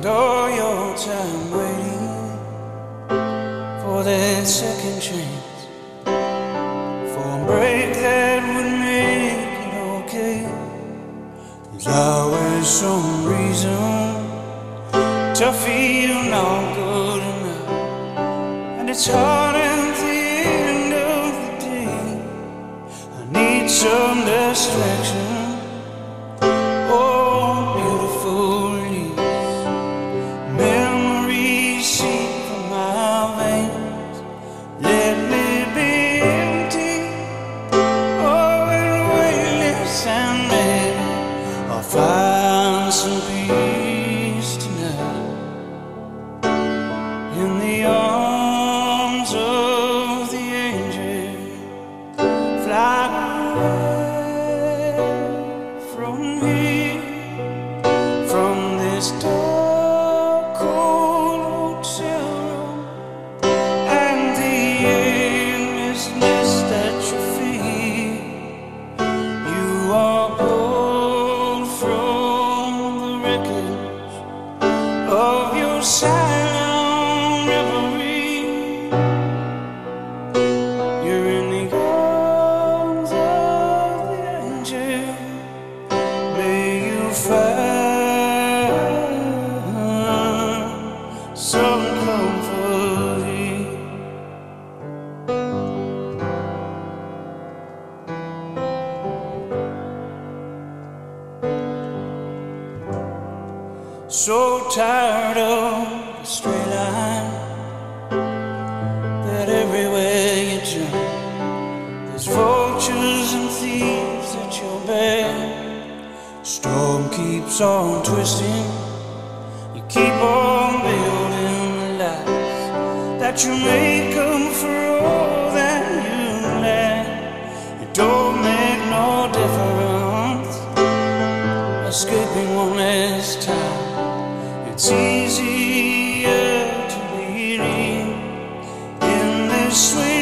all your time waiting for that second chance, for a break that would make it okay. There's always some reason to feel not good enough, and it's hard at the end of the day. I need some distraction. Oh, beautiful release. Memories seep from my veins. Let me be empty. Oh, and weightless, and maybe I'll find some peace tonight in the arms of the angel. Fly away from here, from this dark, cold hotel room, and the aimlessness that you feel. You are pulled from the wreckage of your silent reverie. You're in the arms of the angel. May you find some comfort here. So tired of the straight line, that everywhere you turn there's vultures and thieves at your back. Storm keeps on twisting, you keep on building the lies that you make up for all that you lack. It don't make no difference, escaping one last time. It's easier to believe in this sweet